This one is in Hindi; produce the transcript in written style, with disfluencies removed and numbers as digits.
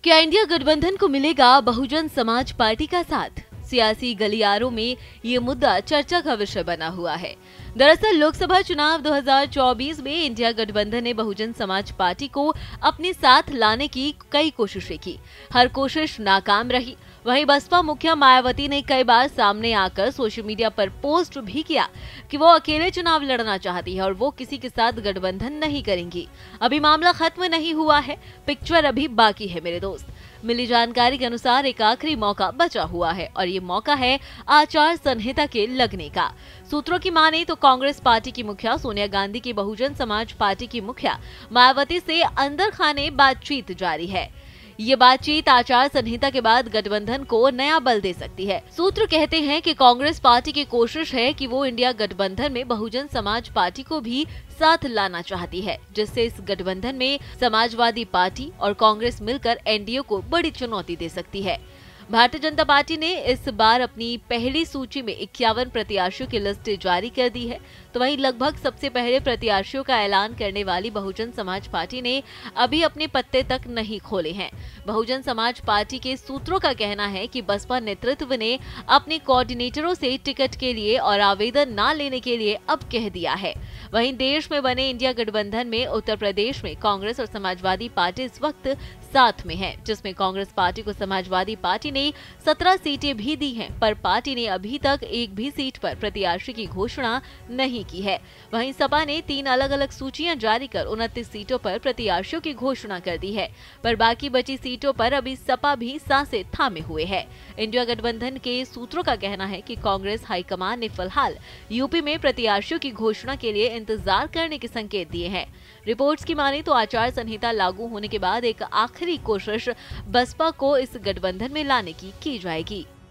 क्या इंडिया गठबंधन को मिलेगा बहुजन समाज पार्टी का साथ? सियासी गलियारों में ये मुद्दा चर्चा का विषय बना हुआ है। दरअसल लोकसभा चुनाव 2024 में इंडिया गठबंधन ने बहुजन समाज पार्टी को अपने साथ लाने की कई कोशिशें की। हर कोशिश नाकाम रही। वहीं बसपा मुखिया मायावती ने कई बार सामने आकर सोशल मीडिया पर पोस्ट भी किया कि वो अकेले चुनाव लड़ना चाहती है और वो किसी के साथ गठबंधन नहीं करेंगी। अभी मामला खत्म नहीं हुआ है, पिक्चर अभी बाकी है मेरे दोस्त। मिली जानकारी के अनुसार एक आखिरी मौका बचा हुआ है और ये मौका है आचार संहिता के लगने का। सूत्रों की माने तो कांग्रेस पार्टी की मुखिया सोनिया गांधी की बहुजन समाज पार्टी की मुखिया मायावती से अंदर खाने बातचीत जारी है। ये बातचीत आचार संहिता के बाद गठबंधन को नया बल दे सकती है। सूत्र कहते हैं कि कांग्रेस पार्टी की कोशिश है कि वो इंडिया गठबंधन में बहुजन समाज पार्टी को भी साथ लाना चाहती है, जिससे इस गठबंधन में समाजवादी पार्टी और कांग्रेस मिलकर एनडीए को बड़ी चुनौती दे सकती है। भारतीय जनता पार्टी ने इस बार अपनी पहली सूची में 51 प्रत्याशियों की लिस्ट जारी कर दी है, तो वहीं लगभग सबसे पहले प्रत्याशियों का ऐलान करने वाली बहुजन समाज पार्टी ने अभी अपने पत्ते तक नहीं खोले हैं। बहुजन समाज पार्टी के सूत्रों का कहना है कि बसपा नेतृत्व ने अपने कोऑर्डिनेटरों से टिकट के लिए और आवेदन न लेने के लिए अब कह दिया है। वहीं देश में बने इंडिया गठबंधन में उत्तर प्रदेश में कांग्रेस और समाजवादी पार्टी इस वक्त साथ में है, जिसमें कांग्रेस पार्टी को समाजवादी पार्टी ने 17 सीटें भी दी हैं, पर पार्टी ने अभी तक एक भी सीट पर प्रत्याशी की घोषणा नहीं की है। वहीं सपा ने 3 अलग अलग सूचियां जारी कर 29 सीटों पर प्रत्याशियों की घोषणा कर दी है, पर बाकी बची सीटों पर अभी सपा भी सांसें थामे हुए है। इंडिया गठबंधन के सूत्रों का कहना है कि कांग्रेस हाईकमान ने फिलहाल यूपी में प्रत्याशियों की घोषणा के लिए इंतजार करने के संकेत दिए हैं। रिपोर्ट्स की माने तो आचार संहिता लागू होने के बाद एक आखिरी कोशिश बसपा को इस गठबंधन में लाने की जाएगी।